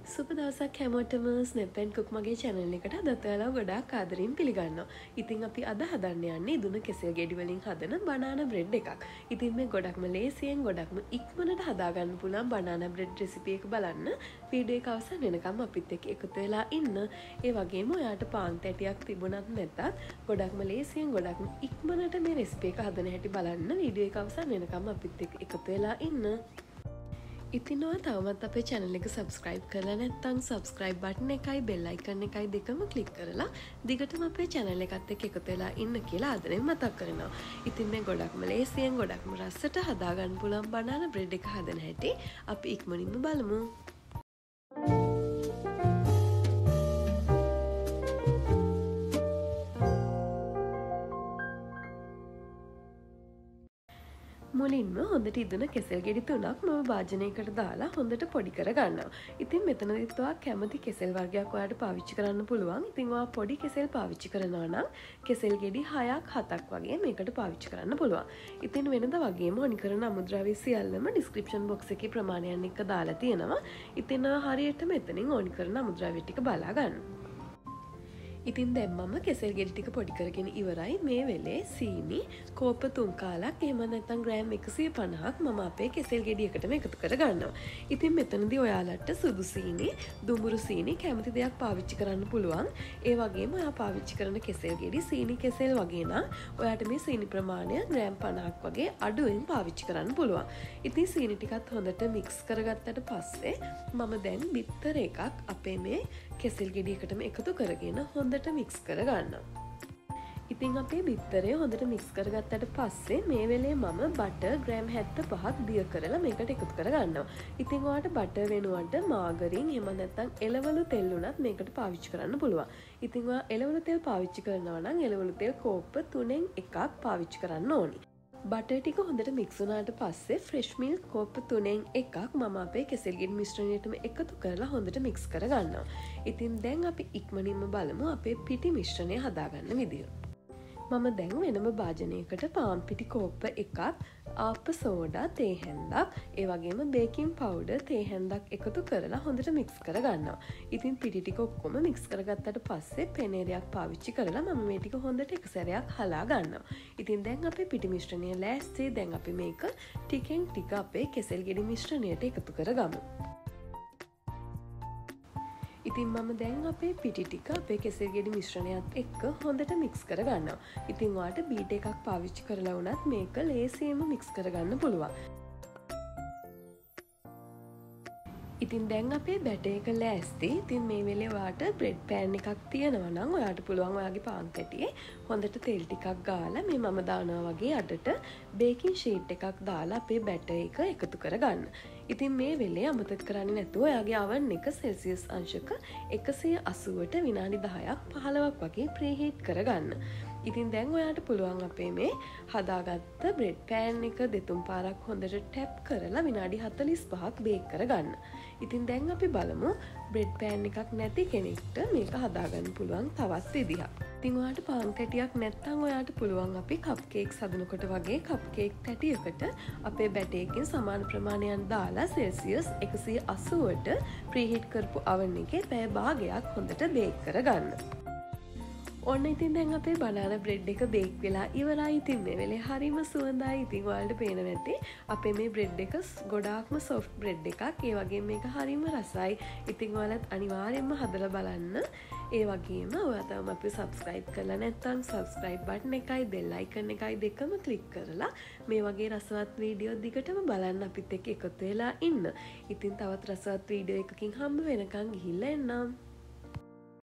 සුබ දවසක් හැමෝටම ස්නැප් ඇන්ඩ් කුක් මගේ channel එකට අදත් ඔයාලා ගොඩාක් ආදරෙන් පිළිගන්නවා. ඉතින් අපි අද හදන්න යන්නේ ඉදුණු කෙසෙල් ගෙඩි වලින් හදන බනානා බ්‍රෙඩ් එකක්. ඉතින් මේ ගොඩක්ම ලේසියෙන් ගොඩක්ම ඉක්මනට හදා ගන්න පුළුවන් බනානා බ්‍රෙඩ් රෙසිපි එක බලන්න වීඩියෝ එක අවසන් වෙනකම් අපිත් එක්ක එකතු වෙලා ඉන්න. ඒ වගේම ඔයාට පාන් තැටියක් තිබුණත් නැතත් ගොඩක්ම ලේසියෙන් ගොඩක්ම ඉක්මනට මේ රෙසිපි එක හදන හැටි බලන්න වීඩියෝ එක අවසන් වෙනකම් අපිත් එක්ක එකතු වෙලා ඉන්න. ඉතින් ඔයා තවමත් අපේ channel එක subscribe කරලා නැත්නම් subscribe button එකයි bell icon එකයි දෙකම click කරලා දිගටම අපේ channel එකත් එක්ක එකතු වෙලා ඉන්න කියලා ආදරෙන් මතක් කරනවා. ඉතින් මේ ගොඩක්ම ලේසියෙන් ගොඩක්ම රසට හදා ගන්න පුළුවන් banana bread එක හදන හැටි අපි ඉක්මනින්ම බලමු. මුලින්ම හොඳට ඉදුණ කෙසෙල් ගෙඩි 3ක් මම භාජනයකට දාලා හොඳට පොඩි කර ගන්නවා. ඉතින් මෙතනදිත් ඔයා කැමති කෙසෙල් වර්ගයක් ඔයාට පාවිච්චි කරන්න පුළුවන්. ඉතින් ඔයා පොඩි කෙසෙල් පාවිච්චි කරනවා නම් කෙසෙල් ගෙඩි 6ක් 7ක් වගේ මේකට පාවිච්චි කරන්න පුළුවන්. ඉතින් වෙනද වගේම ඕනි කරන අමුද්‍රව්‍ය සියල්ලම description box එකේ ප්‍රමාණයන් එක්ක දාලා තියෙනවා. ඉතින් හරියට මෙතනින් ඕනි කරන අමුද්‍රව්‍ය ටික බලා ගන්න. ඉතින් දැන් මම කෙසෙල් ගෙඩි ටික පොඩි කරගෙන ඉවරයි. මේ වෙලේ සීනි කෝප 3 කාලක් එහෙම නැත්නම් ග්‍රෑම් 150ක් මම අපේ කෙසෙල් ගෙඩි එකටම එකතු කර ගන්නවා. ඉතින් මෙතනදී ඔයාලට සුදු සීනි, දුඹුරු සීනි කැමති දෙයක් පාවිච්චි කරන්න පුළුවන්. ඒ වගේම ඔයා පාවිච්චි කරන කෙසෙල් ගෙඩි සීනි කෙසෙල් වගේ නම් ඔයාට මේ සීනි ප්‍රමාණය ග්‍රෑම් 50ක් වගේ අඩුවෙන් පාවිච්චි කරන්න පුළුවන්. ඉතින් සීනි ටිකත් හොඳට මික්ස් කරගත්තට පස්සේ මම දැන් බිත්තර එකක් අපේ මේ කෙසෙල් ගෙඩි එකටම එකතු කරගෙන හොඳට මික්ස් කර ගන්නවා. ඉතින් අපේ බිත්තරය හොඳට මික්ස් කරගත්තට පස්සේ මේ වෙලේ මම බටර් ග්‍රෑම් 75ක් දිය කරලා මේකට එකතු කර ගන්නවා. ඉතින් ඔයාලට බටර් වෙනුවට මාගරින් එහෙම නැත්නම් එළවලු තෙල් උනත් මේකට පාවිච්චි කරන්න පුළුවන්. ඉතින් ඔයා එළවලු තෙල් පාවිච්චි කරනවා නම් එළවලු තෙල් කෝප්ප 3න් එකක් පාවිච්චි කරන්න ඕනි. බටර් ටික හොඳට මික්ස් වුණාට පස්සේ ෆ්‍රෙෂ් මිල්ක් කෝප්ප 3න් එකක් මම අපේ කෙසෙල් ගෙඩි මිශ්‍රණයටම එකතු කරලා හොඳට මික්ස් කර ගන්නවා. ඉතින් දැන් අපි ඉක්මනින්ම බලමු අපේ පිටි මිශ්‍රණය හදාගන්න විදිය. මම දැන් වෙනම භාජනයකට පාන් පිටි කෝප්ප එකක්, ආප්ප සෝඩා තේ හැන්දක්, ඒ වගේම බේකින් පවුඩර් තේ හැන්දක් එකතු කරලා හොඳට මික්ස් කර ගන්නවා. ඉතින් පිටි ටික ඔක්කොම මික්ස් කරගත්තට පස්සේ පෙනේරයක් පාවිච්චි කරලා මම මේ ටික හොඳට එක සැරයක් හලා ගන්නවා. ඉතින් දැන් අපේ පිටි මිශ්‍රණය ලෑස්ති. දැන් අපි මේක ටිකෙන් ටික අපේ කෙසෙල් ගෙඩි මිශ්‍රණයට එකතු කරගමු. ඉතින් මම දැන් අපේ පිටි ටික අපේ කෙසෙල් ගෙඩි මිශ්‍රණයත් එක්ක හොඳට මික්ස් කර ගන්නවා. ඉතින් ඔයාට බීට් එකක් පාවිච්චි කරලා වුණත් මේක ලේසියෙන්ම මික්ස් කරගන්න පුළුවන්. ඉතින් දැන් අපේ බැටර් එක ලෑස්ති. ඉතින් මේ වෙලේ ඔයාට බ්‍රෙඩ් පෑන් එකක් තියෙනවා නම් ඔයාට පුළුවන් ඔයාගේ පාන් තැටියේ හොඳට තෙල් ටිකක් ගාලා මේ මම දානවා වගේ අඩට බේකින් ෂීට් එකක් දාලා අපේ බැටර් එක එකතු කරගන්න. ඉතින් මේ වෙලේ අමතක කරන්නේ නැතුව ඔයාගේ oven එක සෙල්සියස් අංශක 180ට විනාඩි 10ක් 15ක් වගේ ප්‍රීහීට් කරගන්න. ඉතින් දැන් ඔයාට පුළුවන් අපේ මේ හදාගත්ත බ්‍රෙඩ් පෑන් එක දෙතුන් පාරක් හොඳට ටැප් කරලා විනාඩි 45ක් බේක් කරගන්න. ඉතින් දැන් අපි බලමු බ්‍රෙඩ් පෑන් එකක් නැති කෙනෙක්ට මේක හදාගන්න පුළුවන් තවත් විදිහක්. ඉතින් ඔයාට පාන් තැටියක් නැත්නම් ඔයාට පුළුවන් අපි කප් කේක්ස් හදනකොට වගේ කප් කේක් තැටියකට අපේ බැටර් එකෙන් සමාන ප්‍රමාණයක් දාලා සෙල්සියස් 180ට ප්‍රීහීට් කරපු oven එකේ පැය භාගයක් හොඳට බේක් කරගන්න. ඔන්න ඉතින් දැන් අපේ බනානා බ්‍රෙඩ් එක බේක් වෙලා ඉවරයි. ඉතින් මේ වෙලේ හරිම සුවඳයි. ඉතින් ඔයාලට පේනවා ඇති අපේ මේ බ්‍රෙඩ් එක ගොඩාක්ම සොෆ්ට් බ්‍රෙඩ් එකක්. ඒ වගේම මේක හරිම රසයි. ඉතින් ඔයාලත් අනිවාර්යෙන්ම හදලා බලන්න. ඒ වගේම ඔයා තාම අපි subscribe කරලා නැත්නම් subscribe button එකයි bell icon එකයි දෙකම click කරලා මේ වගේ රසවත් වීඩියෝ දිගටම බලන්න අපිත් එක්ක එකතු වෙලා ඉන්න. ඉතින් තවත් රසවත් වීඩියෝ එකකින් හම්බ වෙනකන් ගිහිල්ලා එන්නම්.